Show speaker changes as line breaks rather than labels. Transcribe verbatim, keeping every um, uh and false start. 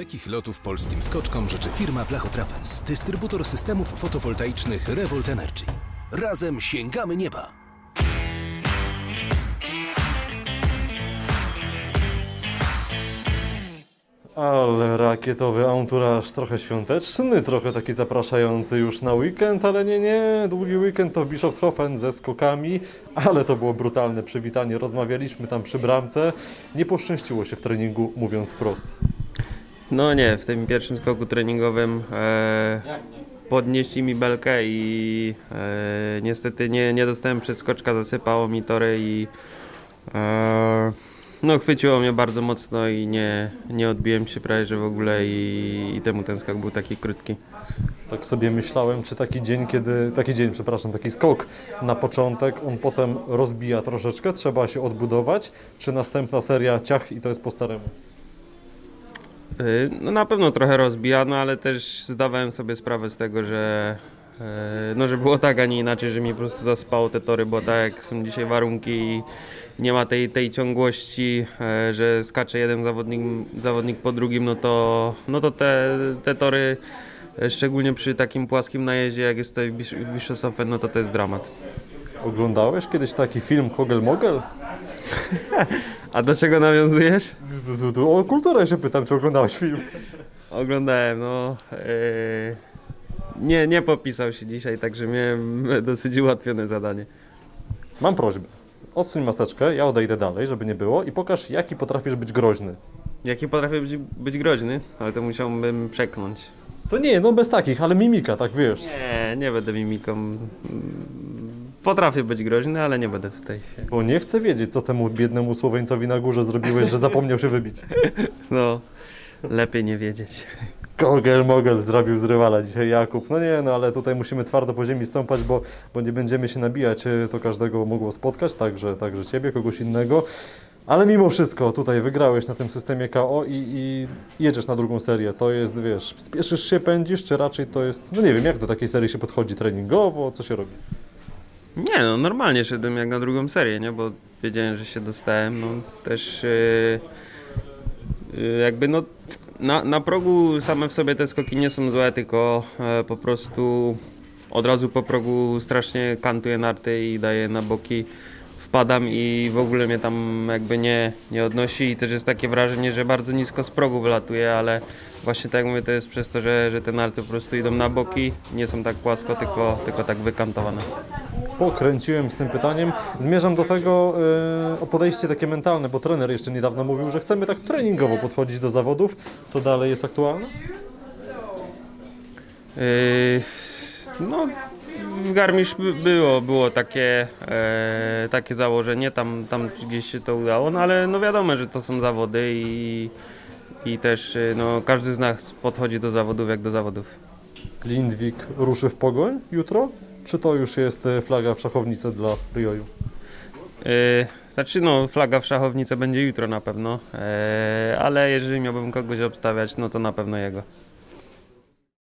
Wielkich lotów polskim skoczkom życzy firma Blachotrapez, dystrybutor systemów fotowoltaicznych Revolt Energy. Razem sięgamy nieba!
Ale rakietowy anturaż, trochę świąteczny, trochę taki zapraszający już na weekend, ale nie, nie, długi weekend to w Bischofshofen ze skokami, ale to było brutalne przywitanie, rozmawialiśmy tam przy bramce, nie poszczęściło się w treningu, mówiąc wprost.
No nie, w tym pierwszym skoku treningowym e, podnieśli mi belkę i e, niestety nie, nie dostałem przedskoczka, zasypało mi tory i e, no chwyciło mnie bardzo mocno i nie, nie odbiłem się prawie że w ogóle i, i temu ten skok był taki krótki.
Tak sobie myślałem, czy taki dzień, kiedy, taki dzień, przepraszam, taki skok na początek, on potem rozbija troszeczkę, trzeba się odbudować, czy następna seria ciach i to jest po staremu?
No na pewno trochę rozbija, no ale też zdawałem sobie sprawę z tego, że no, że było tak, a nie inaczej, że mi po prostu zasypało te tory, bo tak jak są dzisiaj warunki i nie ma tej, tej ciągłości, że skacze jeden zawodnik, zawodnik po drugim, no to, no to te, te tory, szczególnie przy takim płaskim najeździe, jak jest tutaj w Bischofshofen, no to to jest dramat.
Oglądałeś kiedyś taki film Kogel Mogel?
A do czego nawiązujesz?
O kulturę się pytam, czy oglądałeś film?
Oglądałem, no. Yy, nie, nie popisał się dzisiaj, także miałem dosyć ułatwione zadanie.
Mam prośbę. Odsuń maseczkę, ja odejdę dalej, żeby nie było i pokaż, jaki potrafisz być groźny.
Jaki potrafię być, być groźny? Ale to musiałbym przekląć.
To nie, no bez takich, ale mimika, tak wiesz.
Nie, nie będę mimiką. Potrafię być groźny, ale nie będę tutaj.
Bo nie chcę wiedzieć, co temu biednemu Słoweńcowi na górze zrobiłeś, że zapomniał się wybić.
No, lepiej nie wiedzieć.
Kogel Mogel zrobił z rywala dzisiaj Jakub. No nie, no ale tutaj musimy twardo po ziemi stąpać, bo, bo nie będziemy się nabijać. To każdego mogło spotkać, także, także ciebie, kogoś innego. Ale mimo wszystko tutaj wygrałeś na tym systemie K O i, i jedziesz na drugą serię. To jest, wiesz, spieszysz się, pędzisz, czy raczej to jest, no nie wiem, jak do takiej serii się podchodzi treningowo, co się robi?
Nie, no normalnie szedłem jak na drugą serię, nie, bo wiedziałem, że się dostałem, no też yy, yy, jakby no na, na progu same w sobie te skoki nie są złe, tylko yy, po prostu od razu po progu strasznie kantuję narty i daję na boki, wpadam i w ogóle mnie tam jakby nie, nie odnosi i też jest takie wrażenie, że bardzo nisko z progu wylatuję, ale właśnie tak jak mówię, to jest przez to, że, że te narty po prostu idą na boki, nie są tak płasko, tylko, tylko tak wykantowane.
Pokręciłem z tym pytaniem. Zmierzam do tego yy, o podejście takie mentalne, bo trener jeszcze niedawno mówił, że chcemy tak treningowo podchodzić do zawodów. To dalej jest aktualne?
Yy, no, w Garmisch było, było takie, e, takie założenie, tam, tam gdzieś się to udało, no ale no wiadomo, że to są zawody i, i też no, każdy z nas podchodzi do zawodów jak do zawodów.
Lindvik ruszy w pogoń jutro? Czy to już jest flaga w szachownicy dla Rioju?
Yy, znaczy no, flaga w szachownicy będzie jutro na pewno, yy, ale jeżeli miałbym kogoś obstawiać, no to na pewno jego.